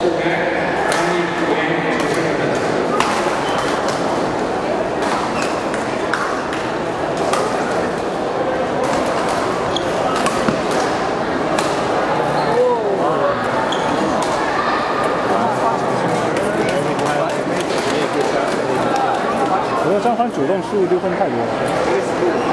我觉得张帆主动失误丢分太多了。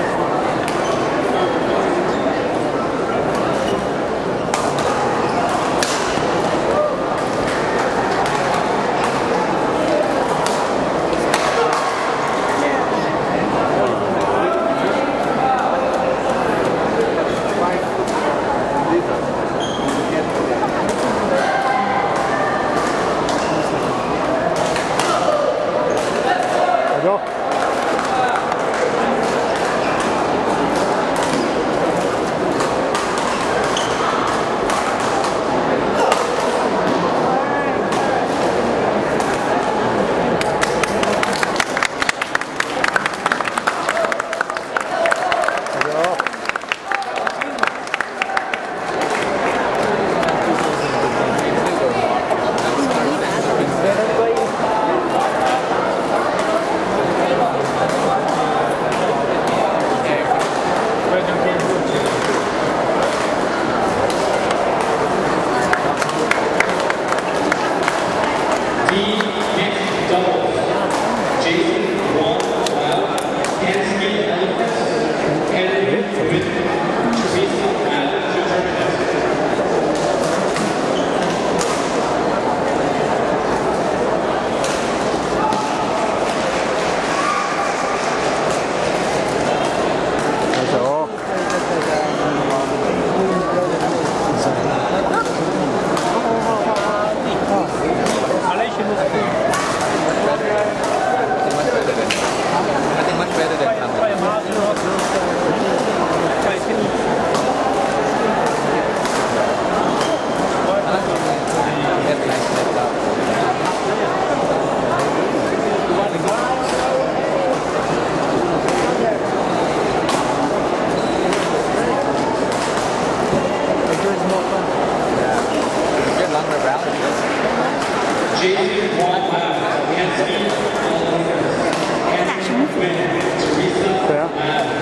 对啊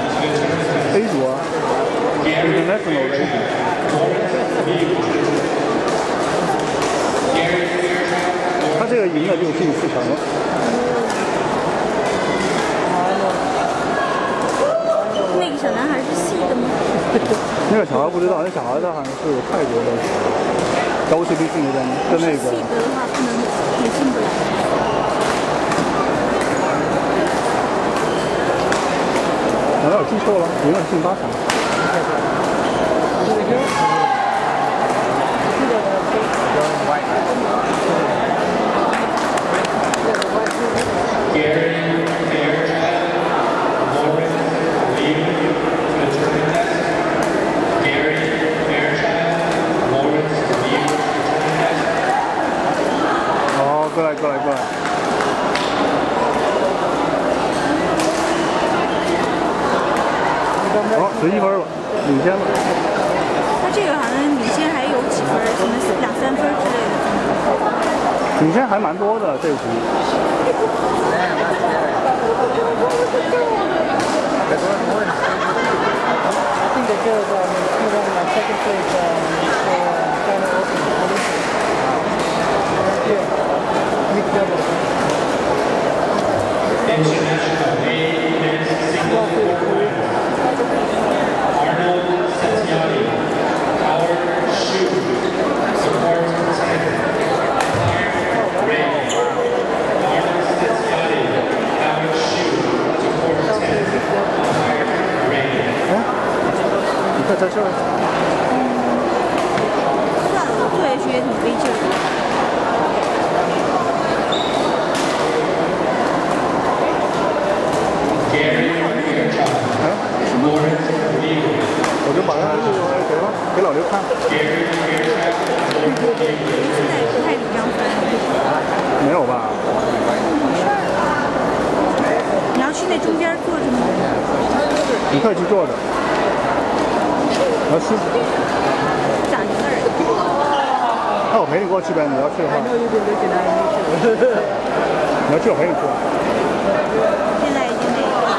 ，A 组啊 ，International 的 A 组。他这个赢了就进4强了。 那个小男孩是细的吗？ 那个小孩不知道，那小孩他好像是泰国的高水平训练跟那个。 细的话不能也进不来。 难道我记错了？赢了进8强。过来！好，11分了，领先了。 他这个好像领先还有几分，可能2、3分之类的。 领先还蛮多的这局。在这儿。 算了，我做下去也挺费劲的。 我就把它给了，给老刘看。 现在不太理张帆。 没有吧？ 你要去那中间坐着吗？ 你可以去坐着。我要吃。 长一个人。 那我陪你过去呗，你要去的话。你要去我陪你去。 现在已经那个。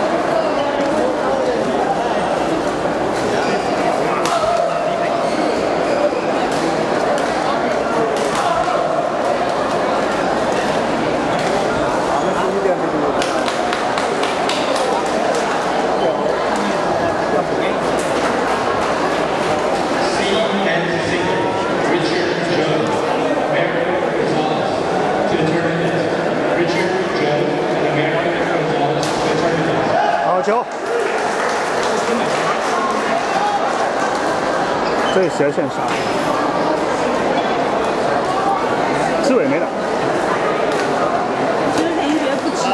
球，这里斜线杀，志伟没打。 其实感觉不值。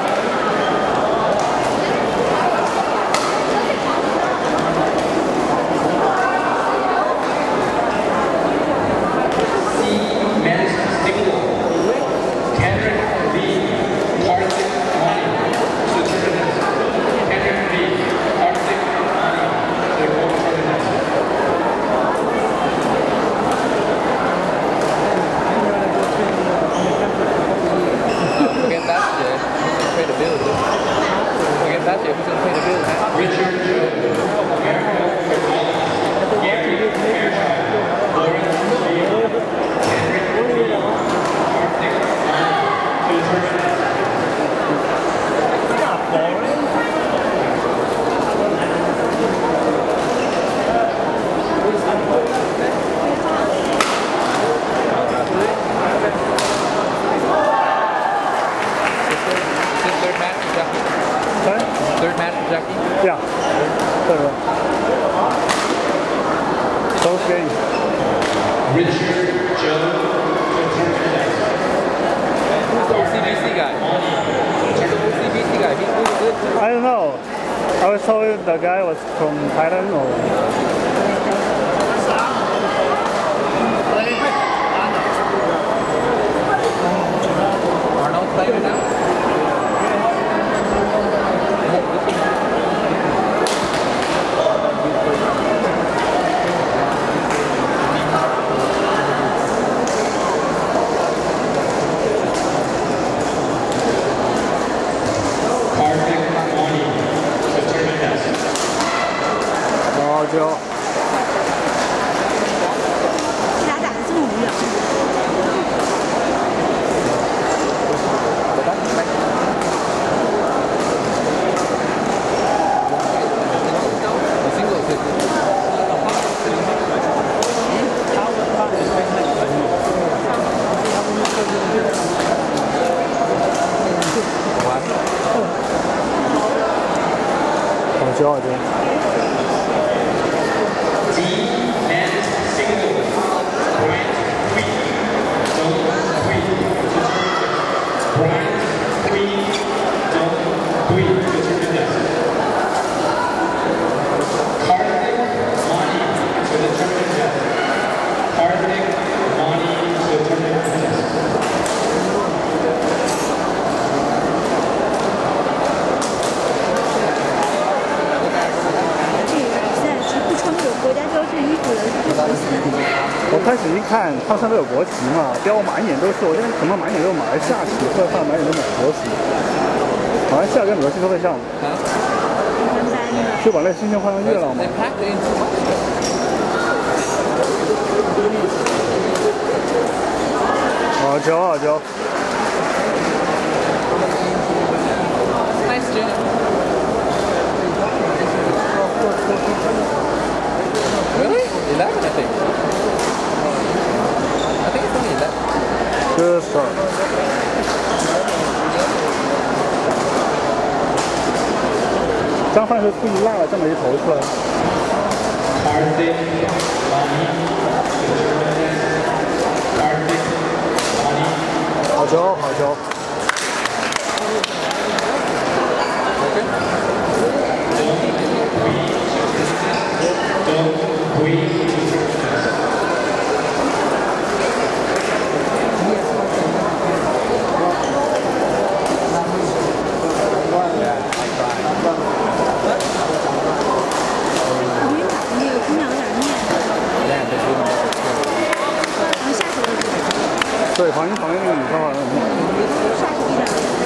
Third match for Jacky? Yeah. Third one. Both games. Richard Joe. Who's the OCBC guy? Who's the OCBC guy? He's really good. I don't know. I was told the guy was from Thailand or. Arnold playing now? 就这俩打的这么无聊。 好球，好球。我开始一看，它上面有国旗嘛，标满眼都是，我这怎么满眼都是马来西亚旗，后来看满眼都是美国旗，马来西亚跟美国旗都会像，就把那星星换成月亮嘛。好球，好球。 Nice, Junior. Really? 11, I think. I think it's only 11. Good start. Zhang Fan 是故意落了这么一头出来。好球，好球。 对，旁边那个女生好像很傻逼的。